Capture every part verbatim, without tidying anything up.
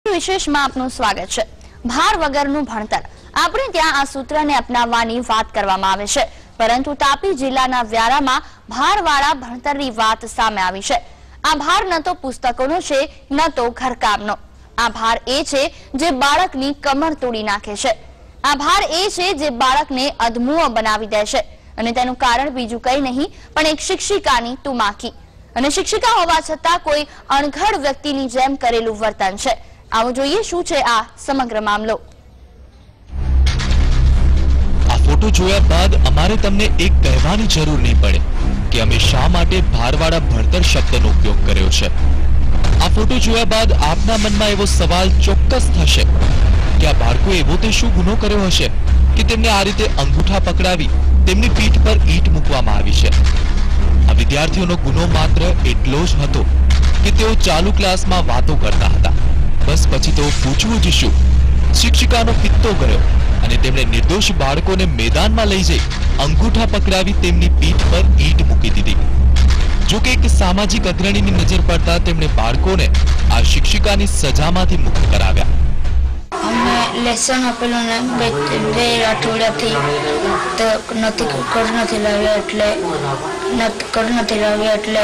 વિશેષમાં આપનું સ્વાગત છે। ભાર વગરનું ભણતર આપણે ત્યાં આ સૂત્રને અપનાવવાની વાત કરવામાં આવે છે, પરંતુ તાપી જિલ્લાના વ્યારામાં ભારવાળા ભણતરની વાત સામે આવી છે। આ ભાર ન તો પુસ્તકોનો છે ન તો ઘરકામનો। આ ભાર એ છે જે બાળકની કમર તોડી નાખે છે। આ ભાર એ છે જે બાળકને અધમુઓ બનાવી દે છે, અને તેનું કારણ બીજું કંઈ નહીં પણ એક શિક્ષિકાની તુમાકી અને શિક્ષિકા હોવા છતાં કોઈ અણઘડ વ્યક્તિની જેમ કરેલું વર્તન છે। આવો જોઈએ શું છે આ સમગ્ર મામલો। આ ફોટો જોયા બાદ અમારે તમને એક કહેવાની જરૂર નહીં પડે કે અમે શા માટે ભારવાળા ભણતર શબ્દનો ઉપયોગ કર્યો છે। આ ફોટો જોયા બાદ આપના મનમાં એવો સવાલ ચોક્કસ થશે કે આ બાળકો એવો તે શું ગુનો કર્યો હશે કે તેમને આ રીતે અંગૂઠા પકડાવી તેમની પીઠ પર ઈંટ મૂકવામાં આવી છે। આ વિદ્યાર્થીઓનો ગુનો માત્ર એટલો જ હતો કે તેઓ ચાલુ ક્લાસમાં વાતો કરતા હતા। બસ પછી તો પૂછવું જ શું, શિક્ષિકાનો પિત્તો ગયો અને તેમણે નિર્દોષ બાળકોને મેદાનમાં લઈ જઈ અંગૂઠા પકડાવી તેમની પીઠ પર ઈંટ મૂકી દીધી। જો કે એક સામાજિક અગ્રણીની નજર પડતા તેમણે બાળકોને આ શિક્ષિકાની સજામાંથી મુક્ત કરાવ્યા। અમે લેસન આપેલું ને બે બે અઠવાડિયાથી તો નથી કર નથી લાવ્યા એટલે કર નથી લાવ્યા એટલે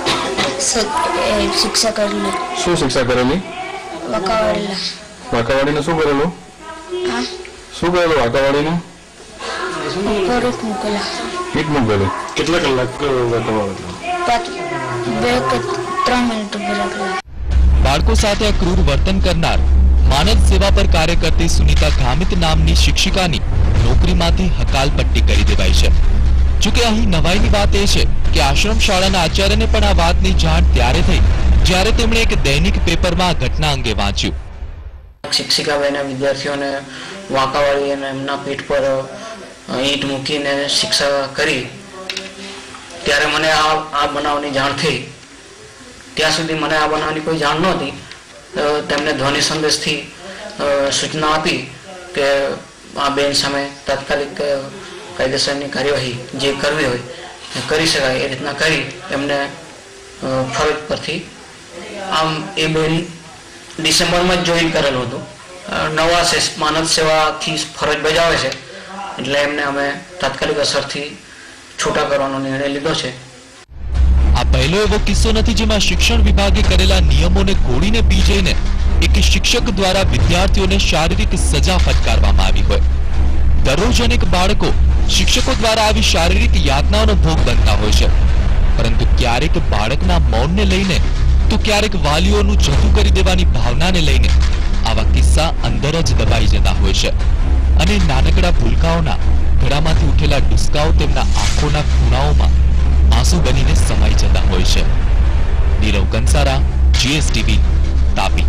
શિક્ષા કરેલી। શું શિક્ષા કરેલી? વાંકાવાડીલા। વાંકાવાડીને શું કરેલું? હા, શું કરેલું વાંકાવાડીને? ઉપર ઈંટ મૂકેલા। ઈંટ મૂકેલી? કેટલા કલાક વાંકાવાડી? પાંચ બે કે ત્રણ મિનિટ ઉભી રાખેલા। બાળકો સાથે અક્રૂર વર્તન કરનાર માનવ સેવા પર કાર્ય કરતી સુનીતા ગામિત નામની શિક્ષિકાની નોકરીમાંથી હકાલપટ્ટી કરી દેવાઈ છે। જોકે અહીં નવાઈની વાત એ છે કે આશ્રમ શાળાના આચાર્યને પણ આ વાતની જાણ ત્યારે થઈ જ્યારે તેમણે એક દૈનિક પેપરમાં આ ઘટના અંગે વાંચ્યું। શિક્ષિકાબેને વિદ્યાર્થીઓને વાંકાવાળી અને એમના પીઠ પર ઈંટ મૂકીને શિક્ષા કરી ત્યારે મને આ આ બનાવની જાણ થઈ। ત્યાં સુધી મને આ બનાવની કોઈ જાણ નહોતી। તેમણે ધ્વનિ સંદેશથી સૂચના આપી કે આ બેન સામે તાત્કાલિક કાયદેસરની કાર્યવાહી જે કરવી હોય એ કરી શકાય એ રીતના કરી એમને ફરજ પરથી આમ એ બેન ડિસેમ્બરમાં જ જોઈન કરેલું હતું। નવા માનવ સેવાથી ફરજ બજાવે છે એટલે એમને અમે તાત્કાલિક અસરથી છૂટા કરવાનો નિર્ણય લીધો છે। આ પહેલો એવો કિસ્સો નથી જેમાં શિક્ષણ વિભાગે કરેલા નિયમોને ઘોડીને પી જઈને એક શિક્ષક દ્વારા વિદ્યાર્થીઓને શારીરિક સજા ફટકારવામાં આવી હોય। દરરોજ અનેક બાળકો શિક્ષકો દ્વારા આવી શારીરિક યાતનાઓનો ભોગ બનતા હોય છે, પરંતુ ક્યારેક બાળકના મૌનને લઈને તો ક્યારેક વાલીઓનું જતું કરી દેવાની ભાવનાને લઈને આવા કિસ્સા અંદર જ દબાઈ જતા હોય છે, અને નાનકડા ભૂલકાઓના ગળામાંથી ઉઠેલા ડુસકાઓ તેમના આંખોના ખૂણાઓમાં આંસુ બનીને સમાઈ જતા હોય છે। નીરવ કંસારા, જીએસટીવી, તાપી।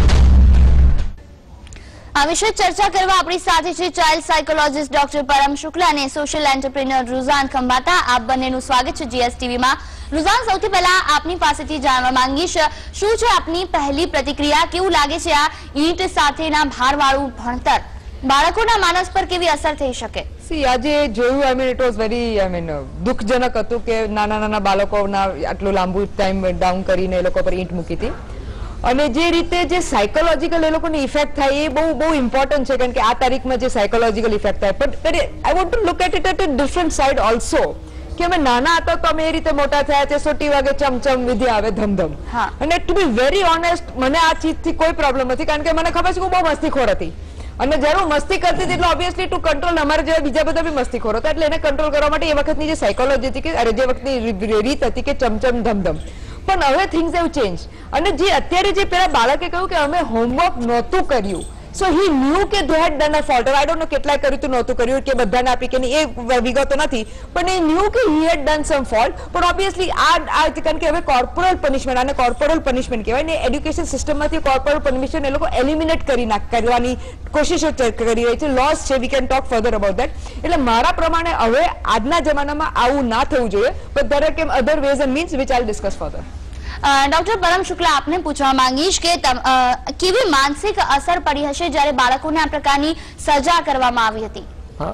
આ વિશે ચર્ચા કરવા આપણી સાથે છે child psychologist doctor Param Shukla અને સોશિયલ એન્ટરપ્રેન્યોર રુઝાન ખંભાતા। આપ બંનેનું સ્વાગત છે જીએસટીવીમાં। રુઝાન, સૌથી પહેલા આપની પાસેથી જાણવા માંગીશ શું છે આપની પહેલી પ્રતિક્રિયા? કેવું લાગે છે આ ઈંટ સાથેના ભારવાળું ભણતર બાળકોના માનસ પર કેવી અસર થઈ શકે? સી આજે જોયું, I mean it was very I mean દુઃખજનક હતું કે નાના નાના બાળકોના આટલું લાંબુ ટાઈમ ડાઉન કરીને એ લોકો પર ઈંટ મૂકી હતી, અને જે રીતે જે સાયકોલોજીકલ એ લોકોની ઇફેક્ટ થાય એ બહુ બહુ ઇમ્પોર્ટન્ટ છે, કારણ કે આ તારીખમાં જે સાયકોલોજીકલ ઇફેક્ટ થાય, but I want to look at it at a different side also કે અમે નાના હતા તો અમે એ રીતે મોટા થયા છે, સોટી વાગે ચમચમ વિધિ આવે ધમધમ, અને ટુ બી વેરી ઓનેસ્ટ મને આ ચીજથી કોઈ પ્રોબ્લેમ નથી, કારણ કે મને ખબર છે કે હું બહુ મસ્તીખોર હતી, અને જ્યારે હું મસ્તી કરતી હતી એટલે ઓબ્વિયસલી ટુ કંટ્રોલ અમારે જેવા બીજા બધા બી મસ્તીખોર હતા, એટલે એને કંટ્રોલ કરવા માટે એ વખતની જે સાયકોલોજી હતી કે અરે જે વખતની રીત હતી કે ચમચમ ધમધમ, પણ હવે થિંગ્સ હેવ ચેન્જ, અને જે અત્યારે જે પેલા બાળકે કહ્યું કે અમે હોમવર્ક નહોતું કર્યું, સો હી ન્યુ કે they had done a fault, I don't know કેટલાય કર્યું હતું નહોતું કર્યું કે બધાને આપી કે એ વિગતો નથી, પણ એ ન્યુ કે he had done some fault, પણ ઓબ્વિયસલી આ કારણ કે હવે કોર્પોરલ પનિશમેન્ટ, આને કોર્પોરલ પનિશમેન્ટ કહેવાય ને, એડ્યુકેશન સિસ્ટમમાંથી કોર્પોરલ પનિશમેન્ટ એ લોકો એલિમિનેટ કરી નાખ કરવાની કોશિશો કરી રહી છે, લોસ છે, we can talk further about that. એટલે મારા પ્રમાણે હવે આજના જમાનામાં આવું ના થવું જોઈએ, બટ ધેર આર કેમ other ways and means which I will discuss further. Doctor Param Shukla, આપને પૂછવા માંગીશ કે કેવી માનસિક અસર પડી હશે જ્યારે બાળકોને આ પ્રકારની સજા કરવામાં આવી હતી? હા,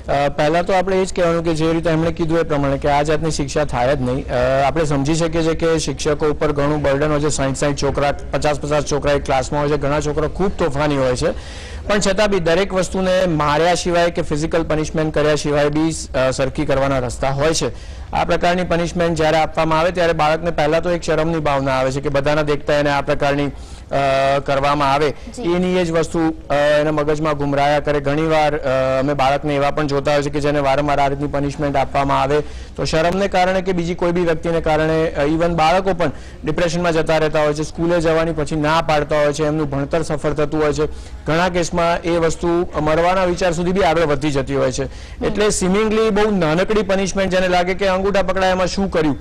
પહેલા તો આપણે એ જ કહેવાનું કે જે રીતે એમણે કીધું એ પ્રમાણે કે આ જાતની શિક્ષા થાય જ નહીં. આપણે સમજી શકીએ છીએ કે શિક્ષકો ઉપર ઘણું બર્ડન હોય છે. સાઠ સાઠ છોકરા, પચાસ પચાસ છોકરા એક ક્લાસમાં હોય છે. ઘણા છોકરા ખૂબ તોફાની હોય છે, પણ છતાં બી દરેક વસ્તુને માર્યા સિવાય કે ફિઝિકલ પનિશમેન્ટ કર્યા સિવાય બી સરખી કરવાના રસ્તા હોય છે. આ પ્રકારની પનિશમેન્ટ જ્યારે આપવામાં આવે ત્યારે બાળકને પહેલા તો એક શરમની ભાવના આવે છે કે બધાના દેખતા એને આ પ્રકારની કરવામાં આવે, એની એ જ વસ્તુ એના મગજમાં ગુમરાયા કરે. ઘણીવાર અમે બાળકને એવા પણ જોતા હોય છે કે જેને વારંવાર આ રીતની પનિશમેન્ટ આપવામાં આવે તો શરમને કારણે કે બીજી કોઈ બી વ્યક્તિને કારણે ઇવન બાળકો પણ ડિપ્રેશનમાં જતા રહેતા હોય છે, સ્કૂલે જવાની પછી ના પાડતા હોય છે, એમનું ભણતર સફળ થતું હોય છે. ઘણા કેસમાં એ વસ્તુ મરવાના વિચાર સુધી બી આગળ વધી જતી હોય છે. એટલે સિમિંગલી બહુ નાનકડી પનિશમેન્ટ જેને લાગે કે અંગૂઠા પકડાયામાં શું કર્યું,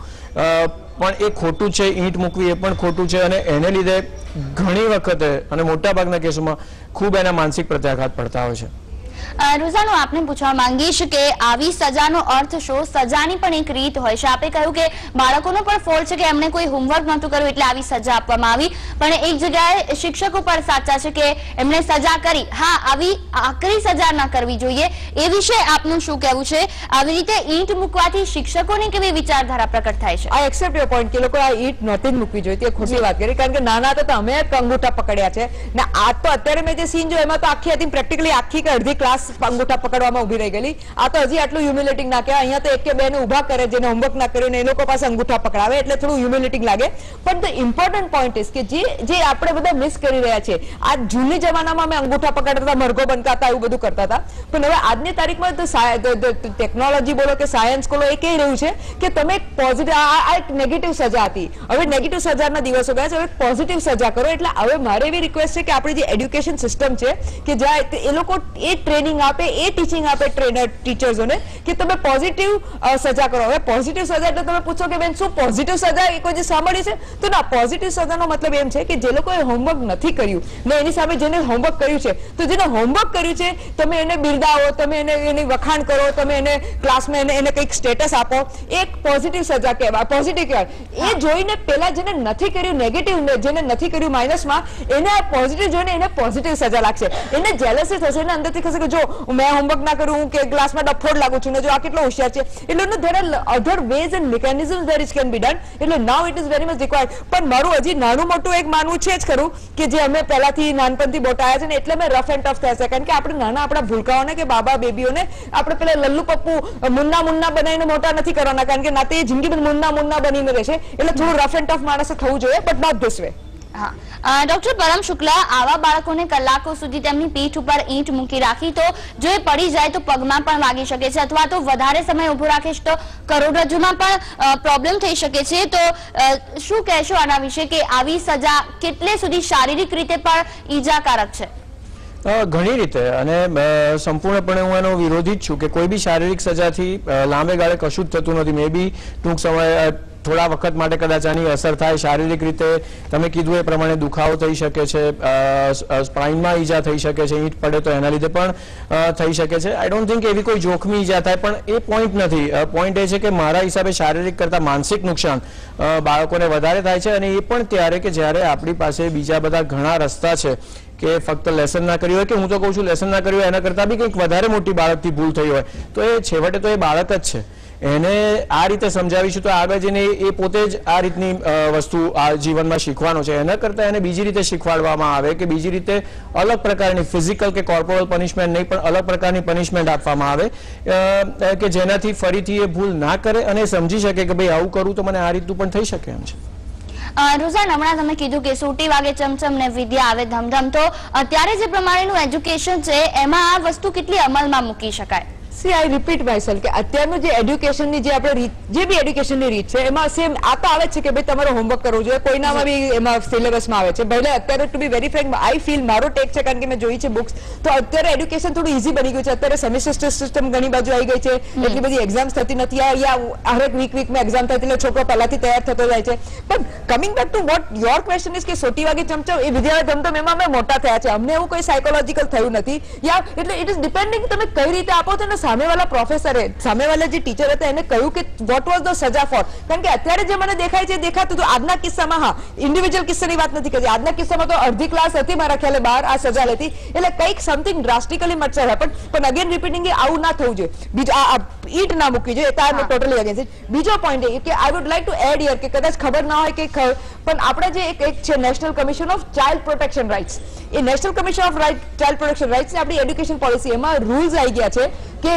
પણ એ ખોટું છે. ઈંટ મૂકવી એ પણ ખોટું છે, અને એને લીધે ઘણી વખતે અને મોટાભાગના કેસોમાં ખૂબ એના માનસિક પ્રત્યાઘાત પડતા હોય છે. રોઝાનો આપને પૂછવા માંગીશ કે આવી સજાનો અર્થ શું? સજાની પણ એક રીત હોય છે. આપે કહ્યું કે બાળકોનો પણ ફોલ્ટ છે કે એમણે કોઈ હોમવર્ક નહોતું કર્યું એટલે આવી સજા આપવામાં આવી, પણ એક જગ્યાએ શિક્ષકો પણ સાચા છે કે એમણે સજા કરી. હા, આવી આકરી સજા ન કરવી જોઈએ. એ વિશે આપનું શું કહેવું છે? આવી રીતે ઈંટ મૂકવાથી શિક્ષકોની કેવી વિચારધારા પ્રકટ થાય છે? આઈ એક્સેપ્ટ યોર પોઈન્ટ કે લોકો આ ઈંટ નહોતી જ મૂકવી જોઈએ, તે ખોટી વાત કરી. કારણ કે નાના હતા તો અમે અંગૂઠા પકડ્યા છે ને આ તો અત્યારે મેં જે સીન જોયો એમાં તો આખી હતી પ્રેક્ટિકલી આખી કે અડધી ક્લાસ અંગૂઠા પકડવામાં ઉભી રહી ગયેલી. આ તો હજી આટલું હ્યુમિલેટિંગ ના કહેવાય. અહીંયા તો એક કે બે ને ઉભા કરે જેને હોમવર્ક ના કર્યું ને એ લોકો પાસે અંગૂઠા પકડાવે એટલે થોડું હ્યુમિલેટિંગ લાગે. પણ ધ ઇમ્પોર્ટન્ટ પોઈન્ટ ઇઝ કે જે જે આપણે બધા મિસ કરી રહ્યા છે. આ જૂની જમાનામાં અમે અંગૂઠા પકડતા હતા, મરઘો બનતા હતા, એવું બધું કરતા હતા. પણ હવે આજની તારીખમાં તો ટેકનોલોજી બોલો કે સાયન્સ બોલો એ કહી રહ્યું છે કે તમે પોઝિટિવ, આ એક નેગેટિવ સજા હતી, હવે નેગેટિવ સજાના દિવસો ગયા છે, હવે પોઝિટિવ સજા કરો. એટલે હવે મારે એવી રિક્વેસ્ટ છે કે આપણી જે એડ્યુકેશન સિસ્ટમ છે કે જ્યાં એ લોકો એ ટ્રેનિંગ આપે, એ ટીચિંગ આપે ટ્રેનર ટીચર્સોને કે તમે પોઝિટિવ સજા કરો. હવે પોઝિટિવ સજા એટલે તમે પૂછો કે બેન શું પોઝિટિવ સજા એ કોઈ જે સાંભળી છે? તો ના, પોઝિટિવ સજાનો મતલબ એમ છે કે જે લોકોએ હોમવર્ક નથી કર્યું ને એની સામે જેને હોમવર્ક કર્યું છે, તો જેને હોમવર્ક કર્યું છે તમે એને બિરદાવો, તમે એને એની વખાણ કરો, તમે એને ક્લાસમાં એને એને કંઈક સ્ટેટસ આપો, એક પોઝિટિવ સજા કહેવાય, પોઝિટિવ કહેવાય. એ જોઈને પેલા જેને નથી કર્યું નેગેટિવ, જેને નથી કર્યું માઇનસમાં, એને આ પોઝિટિવ જોઈને એને પોઝિટિવ સજા લાગશે. એને જેલસી થશે, એને અંદરથી થશે કે જો મેં હોમવર્ક ના કરું, હું કે ક્લાસમાં ડફોડ લાગુ છું ને જો આ કેટલો હોશિયાર છે. એટલે there are other ways and mechanisms there is can be done. એટલે now it is very much required. પણ મારું હજી નાનું મોટું એક માનવું છે જ ખરું કે જે અમે પહેલાથી નાનપણથી મોટા આવ્યા છે ને એટલે મેં રફ એન્ડ ટફ થયા છે. કારણ કે આપણે નાના આપણા ભૂલકાઓને કે બાબા બેબીઓને આપણે પેલા લલ્લુ પપ્પુ મુન્ના મુન્ના બનાવીને મોટા નથી કરવાના, કારણ કે ના તે જિંદગી મુન્ના મુન્ના બનીને રહેશે. એટલે થોડું રફ એન્ડ ટફ માણસે થવું જોઈએ, બટ નોટ ધીસ વે. હા, ડોક્ટર પરમ શુક્લા, આવા બાળકોને કલાકો સુધી તેમની પીઠ ઉપર ઈંટ મૂકી રાખી તો જો એ પડી જાય તો પગમાં પણ વાગી શકે છે, અથવા તો વધારે સમય ઉભો રાખે તો કરોડરજ્જુમાં પણ પ્રોબ્લેમ થઈ શકે છે. તો શું કહેશો આના વિશે કે આવી સજા કેટલે સુધી શારીરિક રીતે પણ ઈજાકારક છે? ઘણી રીતે, અને સંપૂર્ણપણે હું એનો વિરોધી જ છું કે કોઈ બી શારીરિક સજાથી લાંબે ગાળે કશું જ થતું નથી. મે બી ટૂંક સમય થોડા વખત માટે કદાચ આની અસર થાય. શારીરિક રીતે તમે કીધું એ પ્રમાણે દુખાવો થઈ શકે છે, સ્પાઇનમાં ઈજા થઈ શકે છે, ઈંટ પડે તો એના લીધે પણ થઈ શકે છે. આઈ ડોન્ટ થિંક એવી કોઈ જોખમી ઈજા થાય, પણ એ પોઈન્ટ નથી. પોઈન્ટ એ છે કે મારા હિસાબે શારીરિક કરતાં માનસિક નુકસાન બાળકોને વધારે થાય છે, અને એ પણ ત્યારે કે જ્યારે આપણી પાસે બીજા બધા ઘણા રસ્તા છે કે ફક્ત લેસન ના કર્યું હોય, કે હું તો કહું છું લેસન ના કર્યું હોય એના કરતાં બી કંઈક વધારે મોટી બાળકથી ભૂલ થઈ હોય તો એ છેવટે તો એ બાળક જ છે. એને આ રીતે સમજાવીશું તો આગળ જઈને એ પોતે જ આ રીતની વસ્તુ આ જીવનમાં શીખવાનો છે. એના કરતાં એને બીજી રીતે શીખવાડવામાં આવે કે બીજી રીતે અલગ પ્રકારની ફિઝિકલ કે કોર્પોરલ પનિશમેન્ટ નહીં પણ અલગ પ્રકારની પનિશમેન્ટ આપવામાં આવે કે જેનાથી ફરીથી એ ભૂલ ના કરે અને સમજી શકે કે ભાઈ આવું કરું તો મને આ રીતનું પણ થઈ શકે એમ છે. રોઝાન, હમણાં તમે કીધું કે સોટી વાગે ચમચમ ને વિદ્યા આવે ધમધમ, તો અત્યારે જે પ્રમાણેનું એજ્યુકેશન છે એમાં આ વસ્તુ કેટલી અમલમાં મૂકી શકાય? સી આઈ રિપીટ માયસેલ્ફ કે અત્યારનું જે એડ્યુકેશનની જે આપણે રીત, જે બી એડ્યુકેશનની રીત છે એમાં સેમ આ તો આવે છે કે ભાઈ તમારે હોમવર્ક કરવું જોઈએ, કોઈનામાં બી એમાં સિલેબસમાં આવે છે. ભલે અત્યારે to be very frank I feel, મારો ટેક છે કારણ કે મેં જોઈ છે બુક્સ, તો અત્યારે એડ્યુકેશન થોડું ઇઝી બની ગયું છે. અત્યારે સેમિસ્ટર સિસ્ટમ ઘણી બાજુ આવી ગઈ છે, એટલી બધી એક્ઝામ્સ થતી નથી, યા હરેક વીક વીકમાં એક્ઝામ થતી એટલે છોકરો પહેલાથી તૈયાર થતો જાય છે. પણ coming back to what your question is કે સોટી વાગે ચમચમ એ વિદ્યા ધમધમ એમાં અમે મોટા થયા છે, અમને એવું કોઈ સાયકોલોજીકલ થયું નથી. યા એટલે ઇટ ઇઝ ડિપેન્ડિંગ તમે કઈ રીતે આપો છો ને સામેવાળા પ્રોફેસરે સામેવાળા જે ટીચર હતા એને કહ્યું કે વોટ વોઝ ધ સજા ફોર, કારણ કે અત્યારે જે મને દેખાય છે દેખાતું તો આજના કિસ્સામાં, હા ઇન્ડિવિજ્યુઅલ કિસ્સાની વાત નથી કરતી, આજના કિસ્સામાં તો અડધી ક્લાસ હતી મારા ખ્યાલે બહાર આ સજા લેતી, એટલે કંઈક સમથિંગ ડ્રાસ્ટિકલી મચર હેપન. પણ અગેન રિપીટિંગ કે આવું ના થવું જોઈએ, બીજું આ ઈટ ના મૂકવી જોઈએ, તાર ટોટલી અગેન્સ્ટ. બીજો પોઈન્ટ એ કે I would like to add here કે કદાચ ખબર ના હોય કે પણ આપણે જે એક એક છે National Commission of Child Protection Rights, એ National Commission of Right Child Protection Rights ની આપણી એડ્યુકેશન પોલિસી એમાં રૂલ્સ આવી ગયા છે કે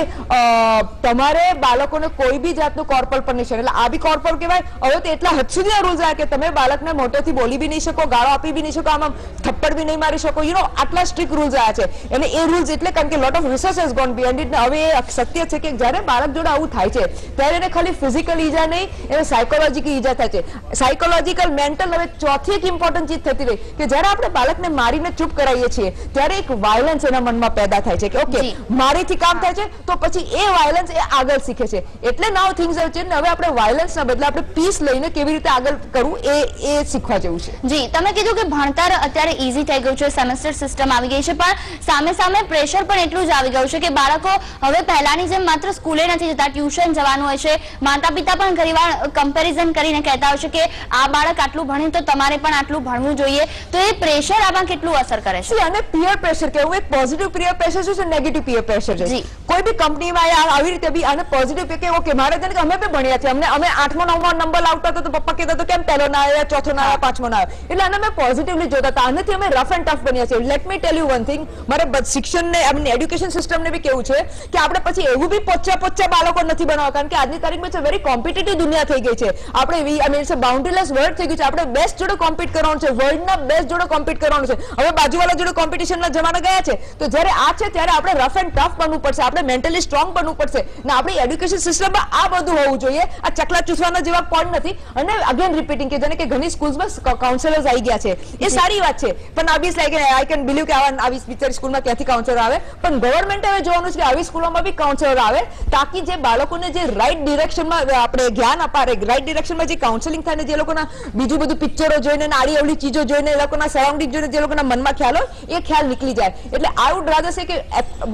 તમારે બાળકોને કોઈ બી જાતનું કોર્પોરલ પનિશમેન્ટ, એટલે આ બી કોર્પોરલ કહેવાય. હવે તો એટલા હદ સુધી રૂલ્સ આવ્યા કે તમે બાળકને મોટેથી બોલી બી નહીં શકો, ગાળો આપી બી નહીં શકો, આમાં થપ્પડ બી નહીં મારી શકો, યુ નો આટલા સ્ટ્રિક્ટ રૂલ્સ આવ્યા છે. અને એ રૂલ્સ એટલે કારણ કે lot of research has gone beyond it. હવે એ સત્ય છે કે જ્યારે બાળક જોડે આવું થાય છે ત્યારે એને ખાલી ફિઝિકલ ઈજા નહીં, એને સાયકોલોજીકલ ઈજા થાય છે. Psychological mental. હવે ચોથી એક ઇમ્પોર્ટન્ટ ચીજ થતી રહી કે જ્યારે આપણે બાળકને મારીને ચૂપ કરાવીએ છીએ ત્યારે એક વાયલન્સ એના મનમાં પેદા થાય છે કે ઓકે મારીથી કામ થાય છે તો પછી એ વાયલન્સ એ આગળ શીખે છે. એટલે નાઉ થિંગ્સ હેવ ચેન્જ્ડ. હવે આપણે વાયલન્સના બદલે આપણે પીસ લઈને કેવી રીતે આગળ કરવું એ એ શીખવા જેવું છે. જી, તમે કીધું કે ભણતર અત્યારે ઈઝી થઈ ગયું છે, સેમેસ્ટર સિસ્ટમ આવી ગઈ છે, પણ સામે સામે પ્રેશર પણ એટલું જ આવી ગયું છે કે બાળકો હવે પહેલાની જેમ માત્ર સ્કૂલે નથી જતા, ટ્યુશન જવાનું હોય છે. માતા પિતા પણ ઘણીવાર કમ્પેરિઝન કરીને કહેતા હોય છે કે આ બાળક આટલું ભણે તો તમારે પણ આટલું ભણવું જોઈએ. તો એ પ્રેશર આમાં કેટલું અસર કરે છે? અને પીયર પ્રેશર કહેવું, એક પોઝિટિવ પીયર પ્રેશર છે, નેગેટિવ પીયર પ્રેશર છે. કોઈ બી કંપનીમાં આવી રીતે બી આને પોઝિટિવ કે ઓકે મારે કે અમે પણ ભણ્યા છે, અમને અમે આઠમો નવમો નંબર લાવતા તો પપ્પા કહેતા તો કેમ પહેલો ના આવ્યા, ચોથો ના આવ્યા, પાંચમો ના આવ્યો, એટલે આને અમે પોઝિટિવલી જોતા હતા. આનાથી અમે રફ એન્ડ ટફ બન્યા છે. Let me tell you one thing, મારે શિક્ષણને એમની એડ્યુકેશન સિસ્ટમને બી કેવું છે કે આપણે પછી એવું બી પોચા પોચા બાળકો નથી બનાવવા, કારણ કે આજની તારીખમાં છે વેરી કોમ્પિટિટિવ દુનિયા થઈ ગઈ છે. આપણે I mean it's a boundaryless world થઈ ગયું છે. આપણે બેસ્ટ જોડે કોમ્પિટ કરવાનું છે, વર્લ્ડના બેસ્ટ જોડે કોમ્પિટ કરવાનું છે. હવે બાજુવાળા જોડે કોમ્પિટિશનના જમાના ગયા છે, તો જ્યારે આ છે ત્યારે આપણે રફ એન્ડ ટફ બનવું પડશે, આપણે મેન્ટલી સ્ટ્રોંગ બનવું પડશે. ને આપણી એડ્યુકેશન સિસ્ટમમાં આ બધું હોવું જોઈએ. આ ચકલા ચૂસવાના જેવા પોઈન્ટ નથી. અને અગેન રિપીટિંગ કે જેને કે ઘણી સ્કૂલ્સમાં કાઉન્સેલર્સ આવી ગયા છે, એ સારી વાત છે, પણ ઓબ્વિયસલી આઈ કેન બિલીવ કે આવા આવી બિચારી સ્કૂલમાં ક્યાંથી કાઉન્સલર આવે, પણ ગવર્મેન્ટ હવે જોવાનું છે કે આવી સ્કૂલોમાં બી કાઉન્સલર આવે, તાકી જે બાળકોને જે રાઈટ ડિરેક્શનમાં આપણે જ્ઞાન અપારે, રાઈટ ડિરેક્શનમાં જે કાઉન્સેલિંગ થાય ને જે લોકોના બીજું બધું પિક્ચરો જોઈને આડી અવળી ચીજો જોઈને એ લોકોના સરાઉન્ડિંગ જોઈને જે લોકોના મનમાં ખ્યાલ હોય એ ખ્યાલ નીકળી જાય. એટલે આઈ વુડ રાધર સે કે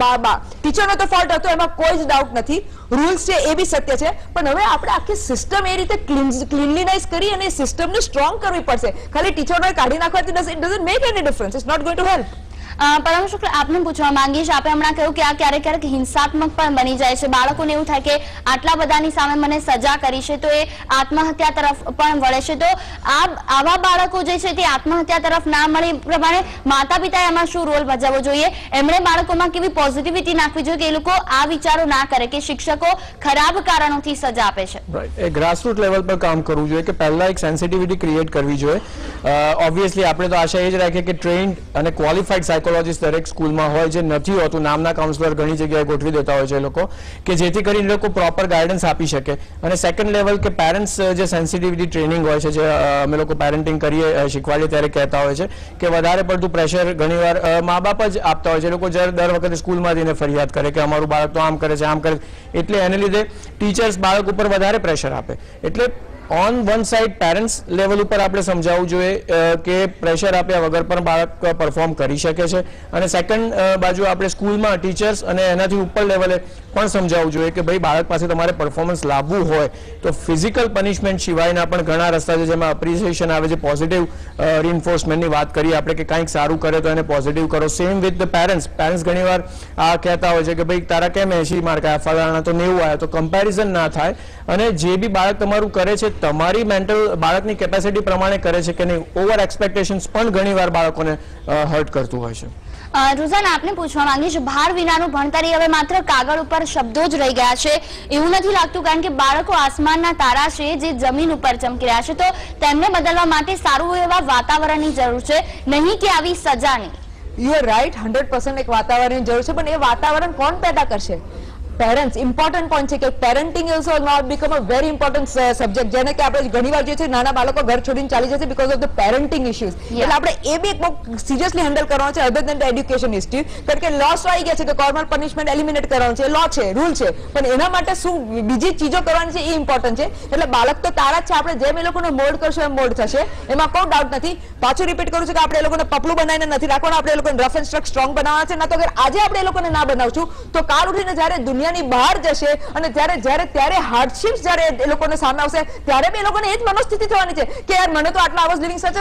ટીચરનો તો ફોલ્ટ હતો, એમાં કોઈ જ ડાઉટ નથી, રૂલ્સ છે એ બી સત્ય છે, પણ હવે આપણે આખી સિસ્ટમ એ રીતે ક્લીનલીનાઇઝ કરી અને સિસ્ટમને સ્ટ્રોંગ કરવી પડશે. ખાલી ટીચરોને કાઢી નાખવાથી it doesn't make any difference, it's not going to help. Param Shukla, આપને પૂછવા માંગીશ, આપે હમણાં કહ્યું કે આ ક્યારેક ક્યારેક હિંસાત્મક પણ બની જાય છે. બાળકોને એવું થાય કે આટલા બધાની સામે મને સજા કરી છે તો એ આત્મહત્યા તરફ પણ વળે છે. તો આ આવા બાળકો જે છે તે આત્મહત્યા તરફ ના મળે એ પ્રમાણે માતા પિતાએ એમાં શું રોલ ભજવવો જોઈએ? એમણે બાળકોમાં કેવી પોઝિટિવિટી નાખવી જોઈએ કે એ લોકો આ વિચારો ના કરે કે શિક્ષકો ખરાબ કારણોથી સજા આપે છે? એ ગ્રાસરૂટ લેવલ પર કામ કરવું જોઈએ કે પહેલા એક સેન્સિટિવિટી ક્રિએટ કરવી જોઈએ. ઓબ્વિયસલી આપણે તો આશા એ જ રાખીએ કે ટ્રેન્ડ અને ક્વોલિફાઈડ સાયકોલોજીસ્ટ દરેક સ્કૂલમાં હોય, જે નથી હોતું નામના કાઉન્સલર ઘણી જગ્યાએ ગોઠવી દેતા હોય છે એ લોકો, કે જેથી કરીને લોકો પ્રોપર ગાઈડન્સ આપી શકે. અને સેકન્ડ લેવલ કે પેરેન્ટ્સ જે સેન્સિટિવિટી ટ્રેનિંગ હોય છે, જે અમે લોકો પેરેન્ટિંગ કરીએ શીખવાડીએ ત્યારે કહેતા હોય છે કે વધારે પડતું પ્રેશર ઘણીવાર મા બાપ જ આપતા હોય છે. એ લોકો જ્યારે દર વખતે સ્કૂલમાંથી એને ફરિયાદ કરે કે અમારું બાળક તો આમ કરે છે, આમ કરે છે, એટલે એને લીધે ટીચર્સ બાળક ઉપર વધારે પ્રેશર આપે. એટલે on one side parents level ઉપર આપણે સમજાવવું જોઈએ કે પ્રેશર આપ્યા વગર પણ બાળક પરફોર્મ કરી શકે છે. અને સેકન્ડ બાજુ આપણે સ્કૂલમાં ટીચર્સ અને એનાથી ઉપર લેવલે પણ સમજાવવું જોઈએ કે ભાઈ બાળક પાસે તમારે પરફોર્મન્સ લાવવું હોય તો ફિઝિકલ પનિશમેન્ટ સિવાયના પણ ઘણા રસ્તા છે, જેમાં અપ્રિસિએશન આવે છે, પોઝિટિવ રિઇન્ફોર્સમેન્ટની વાત કરીએ આપણે કે કંઈક સારું કરે તો એને પોઝિટિવ કરો. Same with the parents. Parents ઘણીવાર આ કહેતા હોય છે કે ભાઈ તારા કેમ એસી માર્ક આવ્યા, ફલાણા તો નેવું આવ્યા, તો કમ્પેરિઝન ના થાય. અને જે બી બાળક તમારું કરે છે તમારી મેન્ટલ બાળકની કેપેસિટી પ્રમાણે કરે છે કે નહીં, ઓવર એક્સપેક્ટેશન્સ પણ ઘણીવાર બાળકોને હર્ટ કરતું હોય છે. રોઝાન, આપને પૂછવા માંગીશ, ભાર વિનાનું ભણતર એ હવે માત્ર કાગળ ઉપર શબ્દો જ રહી ગયા છે એવું નથી લાગતું? કારણ કે બાળકો આસમાનના તારા છે જે જમીન ઉપર ચમકી રહ્યા છે, તો તેમને બદલવા માટે સારું એવા વાતાવરણની જરૂર છે, નહીં કે આવી સજાની. You are right, hundred percent એક વાતાવરણની જરૂર છે, પણ એ વાતાવરણ કોણ પેદા કરશે? પેરેન્ટ્સ. ઇમ્પોર્ટન્ટ પોઈન્ટ છે કે parenting also now become a very important subject, જેને કે આપણે ઘણીવાર જોઈએ છે નાના બાળકો ઘર છોડીને ચાલી જશે because of the parenting issues. એટલે આપણે એ બી એક બહુ સિરિયસલી હેન્ડલ કરવાનો છે, other than the education issue. કારણ કે લોસ આવી ગયા છે કે કોર્પોરલ પનિશમેન્ટ એલિમિનેટ કરવાનું છે, લો છે, રૂલ છે, પણ એના માટે શું બીજી ચીજો કરવાની છે એ ઇમ્પોર્ટન્ટ છે. એટલે બાળક તો તારા જ છે, આપણે જેમ એ લોકોને મોલ્ડ કરશું એમ મોલ્ડ થશે, એમાં કોઈ ડાઉટ નથી. પાછું રિપીટ કરું છું કે આપણે એ લોકોને પપલું બનાવીને નથી રાખવાનું, આપણે એ લોકોને રફ એન્ડ સ્ટ્રક સ્ટ્રોંગ બનાવવાના છે. ના તો અગર આજે આપણે એ લોકોને ના બનાવશું તો કાલ ઉઠીને જ્યારે દુનિયા દુનિયાની બહાર જશે અને ત્યારે જ્યારે ત્યારે હાર્ડશિપ્સ જ્યારે એ લોકોને સામે આવશે ત્યારે બી એ લોકોને એ જ મનોસ્થિતિ થવાની છે કે યાર મને તો આટલા આઈ was living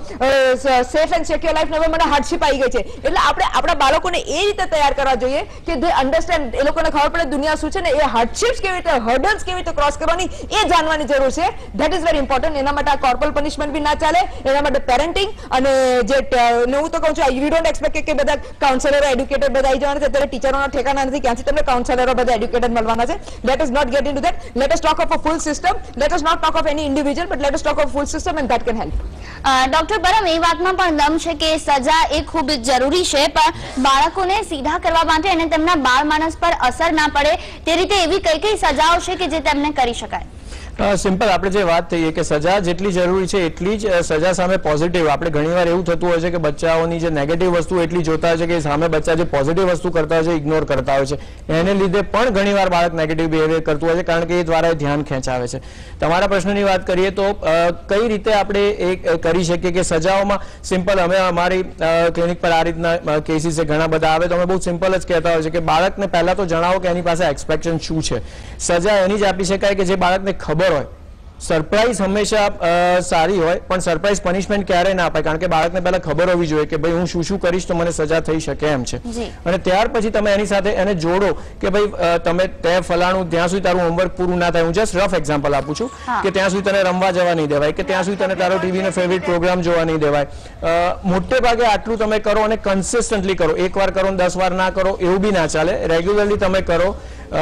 such a safe and secure life, હવે મને હાર્ડશિપ આવી ગઈ છે. એટલે આપણે આપણા બાળકોને એ રીતે તૈયાર કરવા જોઈએ કે દે અન્ડરસ્ટેન્ડ, એ લોકોને ખબર પડે દુનિયા શું છે ને એ હાર્ડશિપ્સ કેવી રીતે, હર્ડલ્સ કેવી રીતે ક્રોસ કરવાની એ જાણવાની જરૂર છે. That is very important. એના માટે આ કોર્પોરલ પનિશમેન્ટ બી ના ચાલે. એના માટે પેરેન્ટિંગ અને જે હું તો કહું છું, યુ ડોન્ટ એક્સપેક્ટ કે બધા કાઉન્સેલરો એડ્યુકેટેડ બધા આવી જવાના છે. અત્યારે ટીચરોના ઠેકાના નથી, ક્યાંથી તમને કાઉન્સેલરો બધા એડ્યુકેટેડ મળવાના છે. Let us not get into that. Let us talk of a full system. Let us not talk of any individual, but let us talk of full system and that can help. Doctor Param, એ વાતમાં પણ દમ છે કે સજા એ ખૂબ જરૂરી છે, પણ બાળકોને સીધા કરવા માટે અને તેમના બાળ માનસ પર અસર ના પડે તે રીતે એવી કઈ કઈ સજાઓ છે કે જે તેમને કરી શકાય? સિમ્પલ આપણે જે વાત થઈએ કે સજા જેટલી જરૂરી છે એટલી જ સજા સામે પોઝિટિવ. આપણે ઘણીવાર એવું થતું હોય છે કે બચ્ચાઓની જે નેગેટિવ વસ્તુ એટલી જોતા હોય છે કે સામે બચ્ચા જે પોઝિટિવ વસ્તુ કરતા હોય છે ઇગ્નોર કરતા હોય છે. એને લીધે પણ ઘણીવાર બાળક નેગેટિવ બિહેવિયર કરતું હોય છે, કારણ કે એ દ્વારા એ ધ્યાન ખેંચાવે છે. તમારા પ્રશ્નની વાત કરીએ તો કઈ રીતે આપણે એ કરી શકીએ કે સજાઓમાં સિમ્પલ, અમે અમારી ક્લિનિક પર આ રીતના કેસીસ ઘણા બધા આવે તો અમે બહુ સિમ્પલ જ કહેતા હોય છે કે બાળકને પહેલા તો જણાવો કે એની પાસે એક્સપેક્ટેશન શું છે. સજા એની જ આપી શકાય કે જે બાળકને ખબર હોય. સરપ્રાઈઝ હંમેશા સારી હોય, પણ સરપ્રાઈઝ પનિશમેન્ટ ક્યારેય ના અપાય, કારણ કે બાળકને પહેલા ખબર હોવી જોઈએ કે ભાઈ હું શું શું કરીશ તો મને સજા થઈ શકે એમ છે. અને ત્યાર પછી તમે એની સાથે એને જોડો કે ભાઈ તમે તે ફલાણું ત્યાં સુધી તારું હોમવર્ક પૂરું ના થાય. હું જસ્ટ રફ એક્ઝામ્પલ આપું છું કે ત્યાં સુધી તને રમવા જવા નહીં દેવાય, કે ત્યાં સુધી તને તારો ટીવીનો ફેવરિટ પ્રોગ્રામ જોવા નહીં દેવાય. મોટે ભાગે આટલું તમે કરો અને કન્સિસ્ટન્ટલી કરો. એક વાર કરો દસ વાર ના કરો એવું બી ના ચાલે. રેગ્યુલરલી તમે કરો,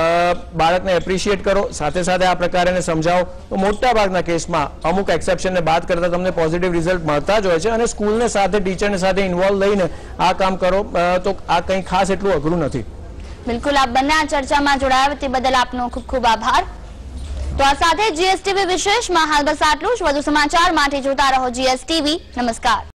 બાળકને એપ્રિશિએટ કરો, સાથે સાથે આ પ્રકારે એને સમજાવો તો મોટા ભાગના કેસમાં અમુક એક્સેપ્શનને બાદ કરતા તમને પોઝિટિવ રિઝલ્ટ મળતા જ હોય છે. અને સ્કૂલને સાથે ટીચરને સાથે ઇન્વોલ્વ લઈને આ કામ કરો તો આ કંઈ ખાસ એટલું અઘરું નથી. બિલકુલ, આપ બંને આ ચર્ચામાં જોડાયા તે બદલ આપનો ખૂબ ખૂબ આભાર. તો આ સાથે જીએસટીવી વિશેષમાં હાલ બસ આટલું જ. વધુ સમાચાર માટે જોતા રહો જીએસટીવી. નમસ્કાર.